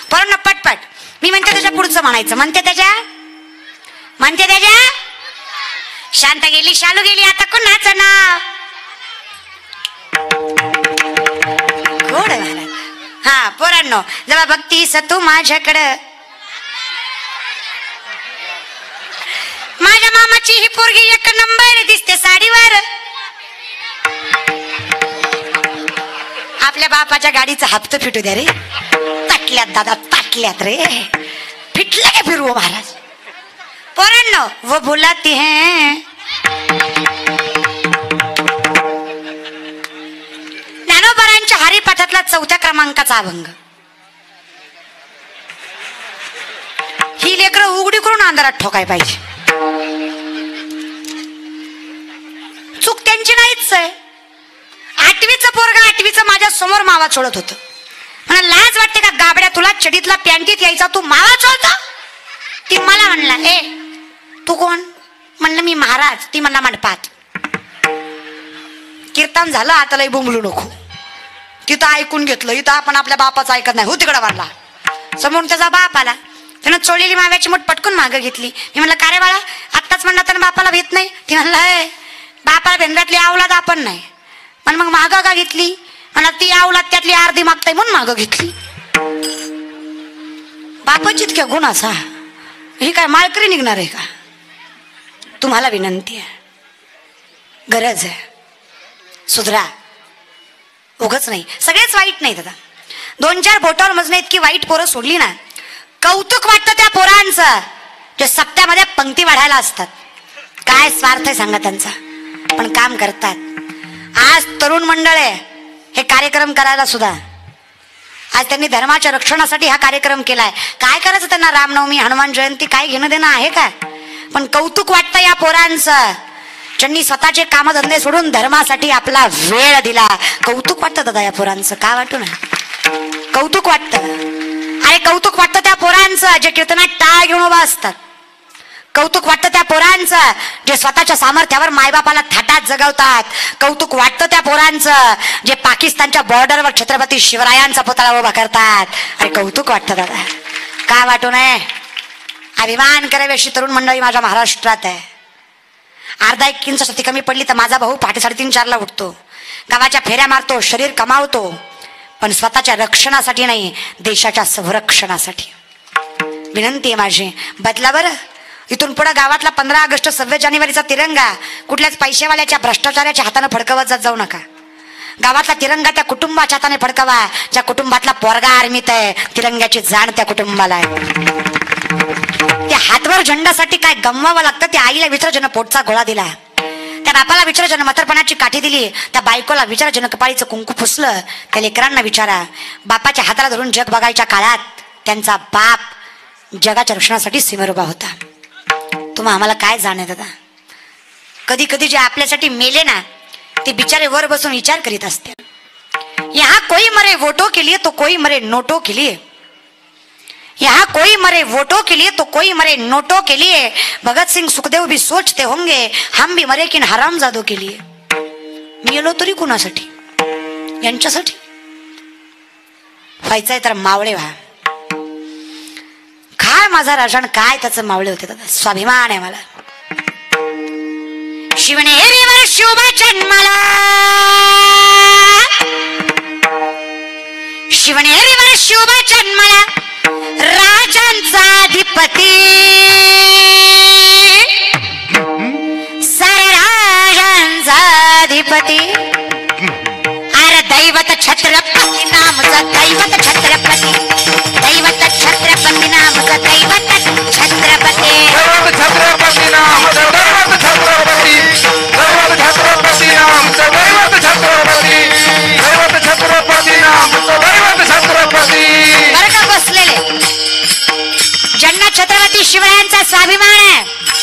पोरांनो पटपट. मी म्हणते त्याच्या पुढचं म्हणायचं. म्हणते त्याच्या शांत गेली शालू गेली. आता कोणाचं नाव? गोड महाराज. हा पोरांनो, जेव्हा बघतीस तू माझ्याकडं, माझ्या मामाची ही पोरगी एक नंबर दिसते साडीवर. आपल्या बापाच्या गाडीचा हप्ता फिटू द्या रे. ताटल्यात दादा ताटल्यात रे. फिटले का फिरवो महाराज. पोरांनो वो बुलाती है. ज्ञानोबारांच्या हरिपाठातला 4थ्या क्रमांकाचा अभंग. ही लेकरं उघडी करून अंधारात ठोकाय पाहिजे. चूक त्यांची नाहीच आहे. 8वीचं पोरगा 8वीचं माझ्या समोर मावा चोळत होतं. मला लाज वाटते का गाबड्या, तुला चडीतला पॅन्टीत यायचा, तू मावा चोळतो? ती मला म्हणला ए तू कोण? म्हणलं मी महाराज. ती म्हणला मंडपात. कीर्तन झालं आता लई बोंबलू नको. तिथं ऐकून घेतलं. इथं आपण आपल्या बापाचं ऐकत नाही. हो तिकडं वाढला. समोरून त्याचा बाप आला. त्यानं चोळलेली माव्याची मूठ पटकून मागं घेतली. मी म्हणलं का रे बाळा, आत्ताच म्हणला तर बापाला भेट नाही. ती म्हणलं बापाला भेंद्रातली आवलाद आपण नाही. पण मग मागं का घेतली? म्हणा ती आवलाद त्यातली अर्धी मागताय म्हणून मागं घेतली. बापाची इतक्या गुणाचा ही काय माळकरी निघणार आहे का? तुम्हाला विनंती आहे, गरज आहे, सुधरा. उगच नाही, सगळेच वाईट नाही दादा. 2-4 बोटावर मजणे इतकी वाईट पोरं सोडली ना, कौतुक वाटतं त्या पोरांचं जे सप्त्यामध्ये पंक्ती वाढायला असतात. काय स्वार्थ आहे सांगा त्यांचा, पण काम करतात. आज तरुण मंडळ आहे हे कार्यक्रम करायला सुद्धा. आज त्यांनी धर्माच्या रक्षणासाठी हा कार्यक्रम केलाय. काय करायचं त्यांना? रामनवमी, हनुमान जयंती काय घेणं देणं आहे का? पण कौतुक वाटतं या पोरांचं, ज्यांनी स्वतःचे कामधंदे सोडून धर्मासाठी आपला वेळ दिला. कौतुक वाटतं दादा या पोरांचं. का वाटू ना? कौतुक वाटतं. अरे कौतुक वाटतं त्या पोरांचं जे कीर्तनात टाळ घेऊन उभा असतात. कौतुक वाटतं त्या पोरांचं जे स्वतःच्या सामर्थ्यावर मायबापाला थाटात जगवतात. कौतुक वाटतं त्या पोरांचं जे पाकिस्तानच्या बॉर्डरवर छत्रपती शिवरायांचा पुतळा उभा करतात. अरे कौतुक वाटतं दादा. का वाटू नये? अभिमान करावी अशी तरुण मंडळी माझ्या महाराष्ट्रात आहे. अर्धा 1 इंच सती कमी पडली तर माझा भाऊ पहाटे 3:30-4ला उठतो, गावाच्या फेऱ्या मारतो, शरीर कमावतो, पण स्वतःच्या रक्षणासाठी नाही, देशाच्या संरक्षणासाठी. विनंती आहे माझी, बदला बरं. इथून पुढे गावातला 15 ऑगस्ट 26 जानेवारीचा तिरंगा कुठल्याच पैशावाल्याच्या भ्रष्टाचाराच्या हाताने फडकवत जाऊ नका. गावातला तिरंगा त्या कुटुंबाच्या हाताने फडकवा ज्या कुटुंबातला पोरगा आर्मीत आहे. तिरंग्याची जाण त्या कुटुंबाला आहे. त्या हातवर झेंडासाठी काय गमवावं लागतं. त्या आईला विसर्जन पोटचा गोळा दिला, त्या बापाला विसर्जन म्हातारपणाची काठी दिली, त्या बायकोला विसर्जन कपाळीचं कुंकू पुसलं. त्या लेकरांना विचारा, बापाच्या हाताला धरून जग बघायच्या काळात त्यांचा बाप जगाच्या रक्षणासाठी सीमेवर उभा होता. तुम्हा आम्हाला काय जाणे दादा? कधी कधी जे आपल्यासाठी मेले ना ते बिचारे वर बसून विचार करीत असते. यहाँ कोई मरे वोटों के लिए तो कोई मरे नोटों के लिए. यहाँ कोई मरे वोटों के लिए तो कोई मरे नोटों के लिए. भगत सिंह सुखदेव भी सोचते होंगे हम भी मरे किन हरामजादों के लिए. मेलो तरी कुणासाठी? यांच्यासाठी व्हायचंय तर मावळे व्हा. काय माझा राजन, काय त्याचं मावळे होते दादा. स्वाभिमान आहे मला. शिवनेरीवर शोभा जन्माला, शिवनेरीवर शोभा जन्माला, राजांचा अधिपती, साऱ्या राजांचा अधिपती. अरे दैवत छत्रपती नामचं, दैवत छत्रपती, दैवत छत्रपती नामचं, दैवत छत्रपती, दैवत छत्रपती नामचं, दैवत छत्रपती, दैवत छत्रपती नामचं, दैवत छत्रपती, दैवत छत्रपती नामचं, दैवत छत्रपती. बरं का बसलेले, ज्यांना छत्रपती शिवरायांचा स्वाभिमान आहे,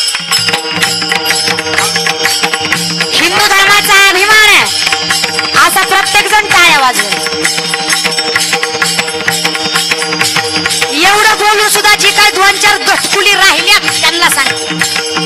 हिंदू धर्माचा अभिमान आहे, असा प्रत्येक जण टाळ्या वाजवेल. एवढं बोलून सुद्धा जी काय 2-4 गटकुली राहिल्या त्यांना सांग,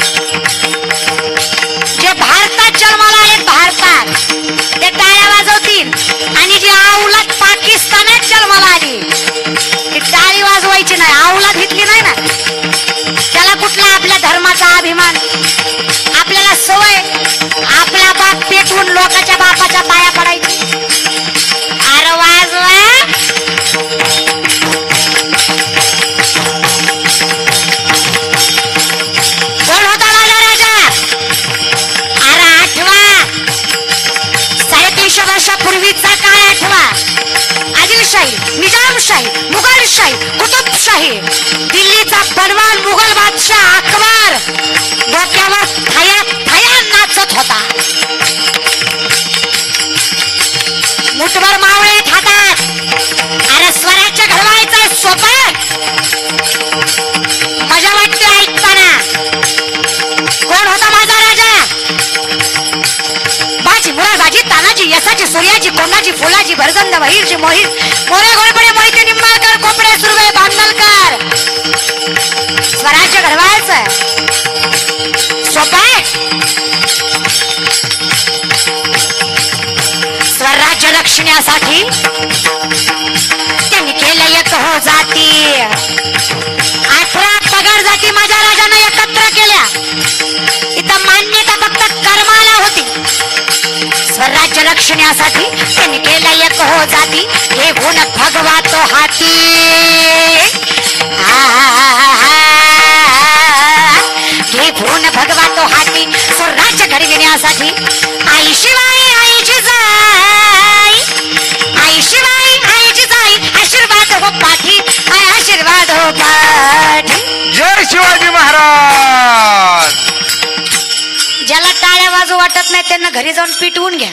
जे भारतात जन्माला आहेत भारतात ते टाळ्या वाजवतील, आणि जी औलाद पाकिस्तानात जन्माला आली की टाळी वाजवायची नाही, आवलात घेतली नाही ना, त्याला कुठला आपल्या धर्माचा अभिमान. आपल्याला सवय आपला बाप पेटवून लोकांच्या बापाच्या पाया पडायची. अरे वाजवा. कोण होता माझा राजा? अरे आठवा, 350 वर्षापूर्वीचा काळ आठवा. आदिलशाही, निजामशाही, मुघलशाही, कुतुबशाही, दिल्लीचा बलवान मुघल बादशाह अकबर डोक्यावर थया थया नाचत होता. मुठभर मावळे हातात. अरे स्वराज्य घडवायचं सोपं, मजा वाटते ऐकताना. कोण होता माझा राजा? बाजी, मुराबाजी, तानाजी, यसाची, सूर्याजी, कोणाजी, फुलाजी, भरगंद, बहिरजी, मोहित, मोरे, घोडपडे, मोहिते, निंबाळकर, कोपडे, सुर्वे, बांधलकर. स्वराज्य घडवायचं सोपं. स्वराज्य रक्षण्यासाठी त्यांनी केलं एक हो जाती. 18 पगार जाती माझ्या राजानं एकत्र केल्या. इथं मान्यता फक्त कर्माला होती. स्वराज्य रक्षण्यासाठी त्यांनी केलं एक हो जाती. हे गुण भगवा तो हाती. हे गुण भगवा तो हाती. स्वराज्य घडविण्यासाठी आई शिवाय आईची जाई, आई शिवाय आईची जाई. आशीर्वाद हो पाठी, आशीर्वाद हो पाठी. जय शिवाजी महाराज. ज्याला टाळ्या वाजू वाटत नाही त्यांना घरी जाऊन पिटवून घ्या.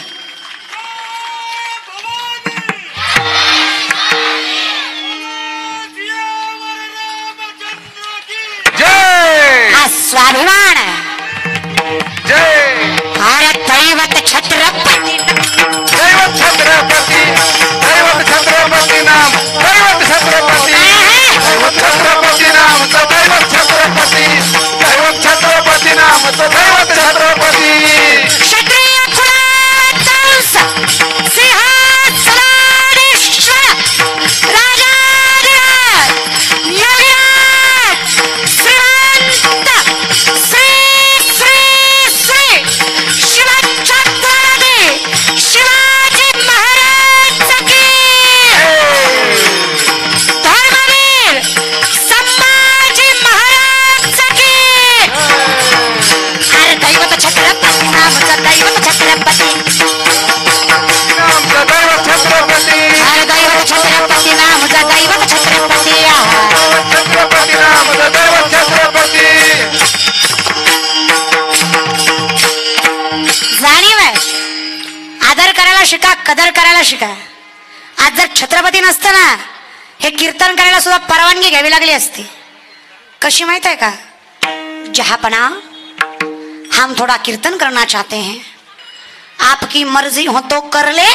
जय. हा स्वाभिमान. जय. अरे दैवत छत्रपती, दैवत छत्रपती, दैवत छत्रपती नाम, दैवत छत्रपती, दैवत छत्रपती नाम, दैवत छत्रपती, दैवत छत्रपती नाम, दैवत छत्रपती. क्षत्रिय कुलाचा सिंहासनाधीश्वर राजाधिराज योगीराज श्रीमंत श्री श्री श्री शिवछत्रपती शिवाजी महाराज की. धर्मवीर संभाजी महाराज की. अरे दैवत छत्रपती नामचा दैवत छत्रपती, नामचा दैवत छत्रपती, अरे दैवत छत्रपती नामचा दैवत छत्रपती. दैवत छत्रपती नामचा दैवत छत्रपती. जाणीव आहे. आदर करायला शिका, कदर करायला शिका. आज जर छत्रपती नसतं ना, हे कीर्तन करायला सुद्धा परवानगी घ्यावी लागली असती. कशी माहित आहे का? जहापना, हम थोड़ा कीर्तन करना चाहते हैं, आपकी मर्जी हो तो कर ले.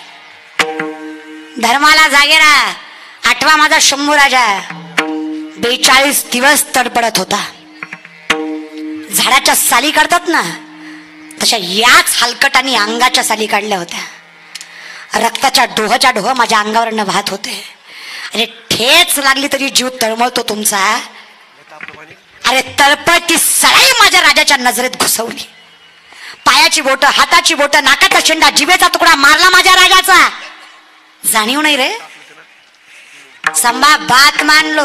धर्माला जागे राहा. आठवा माझा शंभू राजा 42 दिवस तडपडत होता. झाडाच्या साली काढतात ना, तशा याच हलकटाने अंगाच्या साली काढल्या होत्या. रक्ताच्या डोहच्या डोह माझ्या अंगावरनं वाहत होते. अरे ठेच लागली तरी जीव तळमळतो तुमचा. अरे तळपती सळाई माझ्या राजाच्या नजरेत घुसवली. पायाची बोट, हाताची बोट, नाकाचा शेंडा, जिभेचा तुकडा मारला माझ्या राजाचा. जाणीव नाही रे. संभा बात मानलो.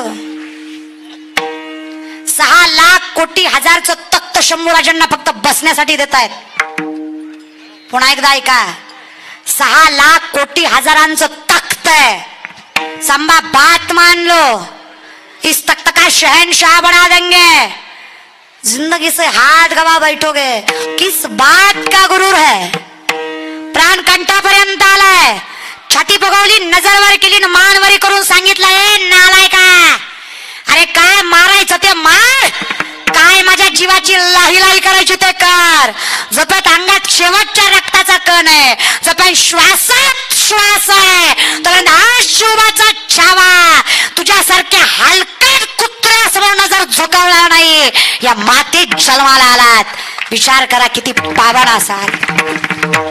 6 लाख कोटी हजारचं तख्त शंभूराजांना फक्त बसण्यासाठी देत आहेत. पुन्हा एकदा ऐका. 6 लाख कोटी हजारांचं तख्त आहे. संभा बात मान लो. इस तख्त का शहनशाह बना देंगे. जिंदगी से हाथ गवा बैठोगे. किस बात का गुरूर है? प्राण कंठापर्यंत आलाय. छाती बघवली, नजरवर केली, मानवरी करून सांगितलंय नालायका. अरे काय मारायचं ते मार, काय माझ्या जीवाची लाही करायची ते कर. जपत अंगात शेवटच्या रक्ताचा कण आहे, जपत श्वासात श्वास आहे, तर हा शिवाचा छावा तुझ्यासारख्या हलक्यात कुत्र्यासमोर नजर झुकवणार नाही. या मातीत जन्माला आलात. विचार करा किती पावन असाल.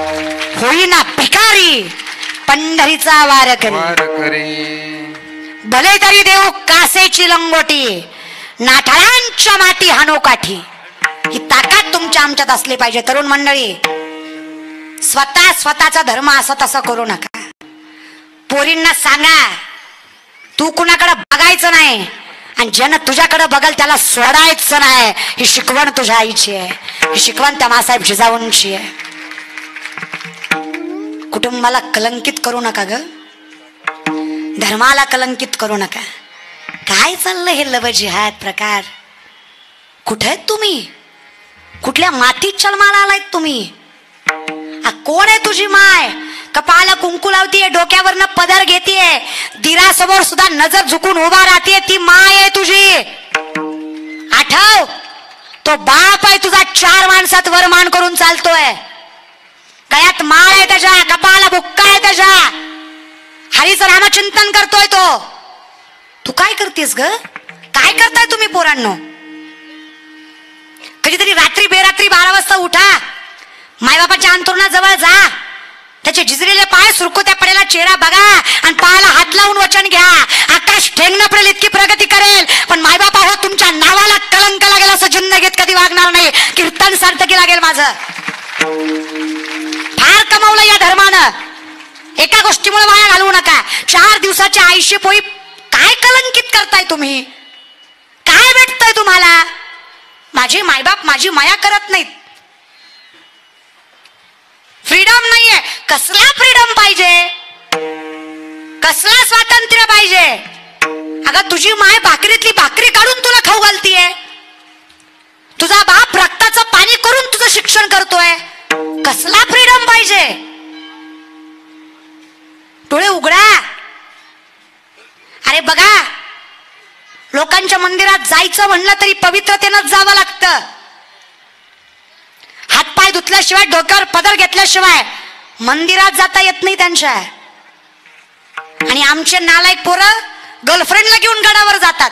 होईना भिकारी पंढरीचा वारकरी. भले तरी देऊ कासेची लंगोटी, नाठाळांच्या माती हानो काठी. ही ताकद तुमच्या आमच्यात असली पाहिजे. तरुण मंडळी, स्वतःचा धर्म असं तसं करू नका. पोरींना सांगा तू कुणाकडे बघायचं नाही, आणि ज्यानं तुझ्याकडे बघल त्याला सोडायचं नाही. ही शिकवण तुझ्या आईची आहे, ही शिकवण त्या मासाहेब जिजाऊंची आहे. कुटुंबाला कलंकित करू नका ग, धर्माला कलंकित करू नका. काय चाललंय हे लव जिहाद प्रकार? कुठे आहेत तुम्ही? कुठल्या मातीत जन्माला आलायत तुम्ही? कोण आहे तुझी माय? कपाळाला कुंकू लावतीये, डोक्यावरनं पदर घेतीये, दिरासमोर सुद्धा नजर झुकून उभा राहतीये, ती माय आहे तुझी. आठव, तो बाप आहे तुझा, 4 माणसात वरमान करून चालतोय. गळ्यात माळ आहे त्याच्या, कपाळाला बुक्का आहे त्याच्या, हरीचं रामचिंतन करतोय तो. तू काय करतेस ग? काय करताय तुम्ही पोरांनो? कधीतरी रात्री बेरात्री 12 वाजता उठा, मायबापाच्या अंतरुणाजवळ जा, त्याचे झिजलेले पाय सुरकुत्या पडेला चेहरा बघा, आणि पायाला हात लावून वचन घ्या. आकाश ठेंगणं पडेल इतकी प्रगती करेल, पण मायबापा हो तुमच्या नावाला कलंक लागेल असं जिंदगीत कधी वागणार नाही. कीर्तन सार्थकी लागेल माझं. फार कमावलं या धर्मानं, एका गोष्टीमुळे वाया घालवू नका. 4 दिवसाच्या आयुष्य पोई काय कलंकित करताय तुम्ही? काय भेटतंय तुम्हाला? माझे मायबाप माझी माया करत नाहीत. फ्रीडम नाहीये. कसला फ्रीडम पाहिजे? कसला स्वातंत्र्य पाहिजे? अगं तुझी माय भाकरीतली भाकरी काढून तुला खाऊ घालतीये, तुझा बाप रक्ताचं पाणी करून तुझं शिक्षण करतोय. कसला फ्रीडम पाहिजे? डोळे उघडा. अरे बघा, लोकांच्या मंदिरात जायचं म्हणलं तरी पवित्रतेनं जावं लागतं. हातपाय धुतल्याशिवाय, डोक्यावर पदर घेतल्याशिवाय मंदिरात जाता येत नाही त्यांच्या. आणि आमचे नालायक पोरं गर्लफ्रेंडला घेऊन गडावर जातात.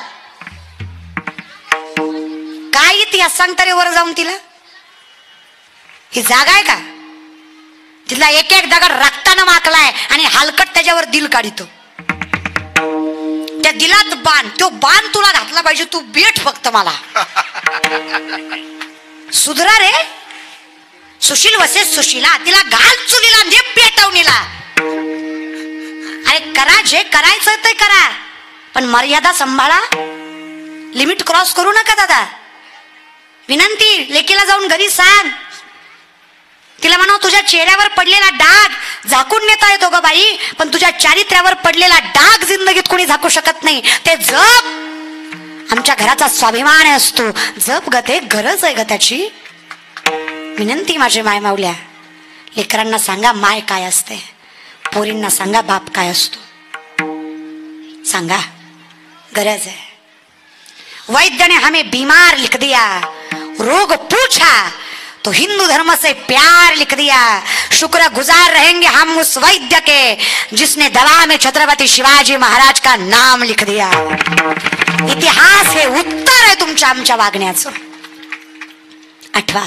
काय इतिहास सांगता रे वर जाऊन तिला? ही जागा आहे का? तिथला एक एक दगड रक्तानं माकलाय आणि हलकट त्याच्यावर दिल काढितो. त्या दिलात बाण, तो बाण तुला घातला पाहिजे. तू भेट फक्त मला. सुधरा रे. सुशील वसे सुशीला, तिला घाल चुलीला, ने पेटवणीला. अरे करा, जे करायचं ते करा, पण मर्यादा सांभाळा. लिमिट क्रॉस करू नका दादा. विनंती, लेकीला जाऊन घरी सांग. तिला म्हणाव तुझ्या चेहऱ्यावर पडलेला डाग झाकून नेता येतो ग बाई, पण तुझ्या चारित्र्यावर पडलेला डाग जिंदगीत कोणी झाकू शकत नाही. ते जप. आमच्या घराचा स्वाभिमान असतो. जप ग, ते गरज आहे ग त्याची. विनंती माझे माय माऊल्या, लेकरांना सांगा माय काय असते, पोरींना सांगा बाप काय असतो. सांगा, गरज है. वैद्य ने हमें बीमार लिख दिया, रोग पूछा तो हिंदू धर्म से प्यार लिख दिया. शुक्र गुजार रहेंगे हम उस वैद्य के जिसने दवा में छत्रपति शिवाजी महाराज का नाम लिख दिया. इतिहास हे उत्तर आहे तुमच्या आमच्या वागण्याचं. आठवा,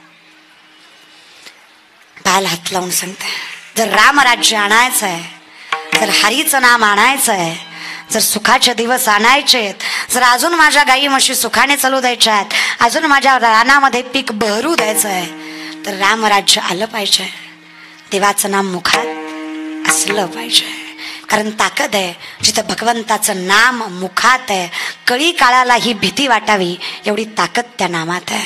पायाला हात लावून सांगताय, जर रामराज्य आणायचं आहे, जर हरीचं नाम आणायचं आहे, जर सुखाचे दिवस आणायचे आहेत, जर अजून माझ्या गाई म्हशी सुखाने चालू द्यायच्या आहेत, अजून माझ्या रानामध्ये पीक बहरू द्यायचं आहे, तर रामराज्य आलं पाहिजे. देवाचं नाम मुखात असलं पाहिजे. कारण ताकद आहे जिथं भगवंताचं नाम मुखात आहे. कळी काळाला ही भीती वाटावी एवढी ताकद त्या नामात आहे.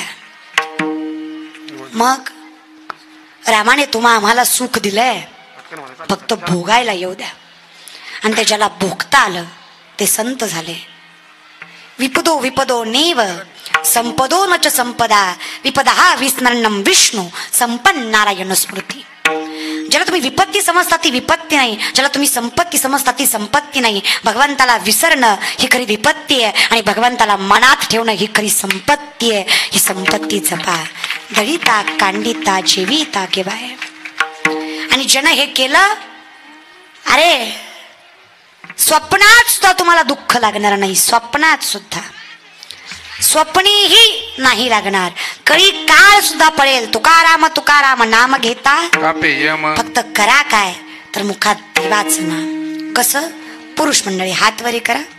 मग रामाने तुम्हा आम्हाला सुख दिलंय, फक्त भोगायला येऊ द्या. आणि ते ज्याला भोगता आलं ते संत झाले. विपदो विपदो नेव संपदो न च संपदा, विपदा विस्मरणम विष्णू संपन्न नारायण स्मृती. ज्याला तुम्ही विपत्ती समजता ती विपत्ती नाही, ज्याला तुम्ही संपत्ती समजता ती संपत्ती नाही. भगवंताला विसरणं ही खरी विपत्ती आहे, आणि भगवंताला मनात ठेवणं ही खरी संपत्ती आहे. ही संपत्ती जपा. दळीता कांडिता जेविता केवाय. आणि ज्यानं हे केलं, अरे स्वप्नात सुद्धा तुम्हाला दुःख लागणार नाही. स्वप्नात सुद्धा, स्वप्नीही नाही लागणार. कळी काळ सुद्धा पडेल. तुकाराम तुकाराम नाम घेता, फक्त करा काय तर मुखात देवाचं नाम. कसं? पुरुष मंडळी हात वरी करा.